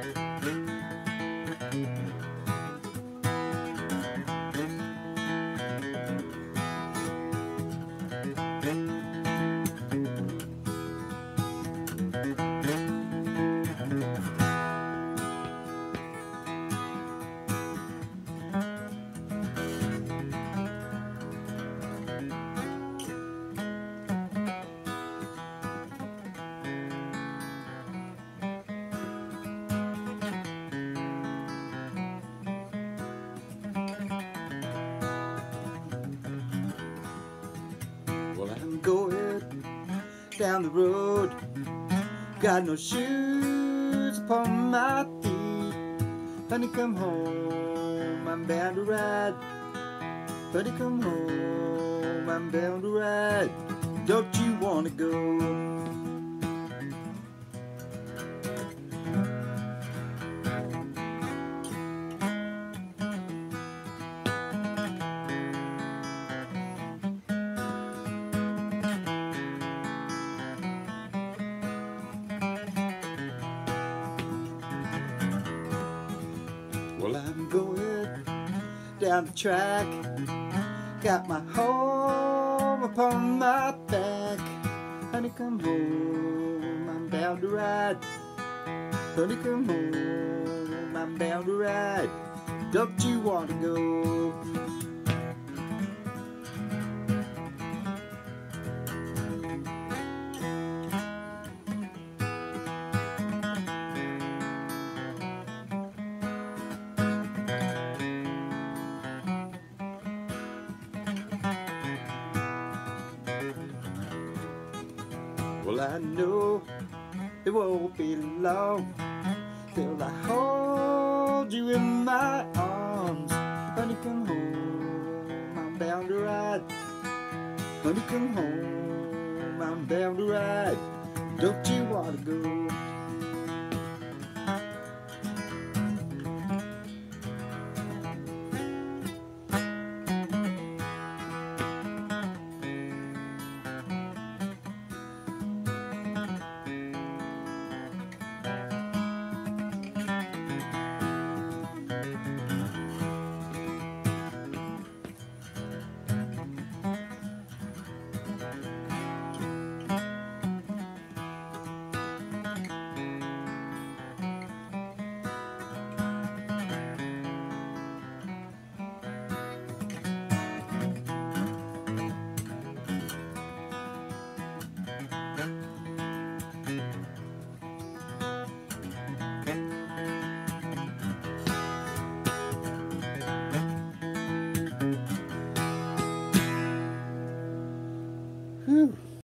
Well, I'm going down the road, got no shoes upon my feet. Honey, come home, I'm bound to ride. Honey, come home, I'm bound to ride. Don't you wanna go? Well, I'm going down the track, got my home upon my back. Honey, come home, I'm bound to ride. Honey, come home, I'm bound to ride. Don't you want to go? Well, I know it won't be long till I hold you in my arms. Honey, come home, I'm bound to ride. Honey, come home, I'm bound to ride. Don't you want to go? Whew.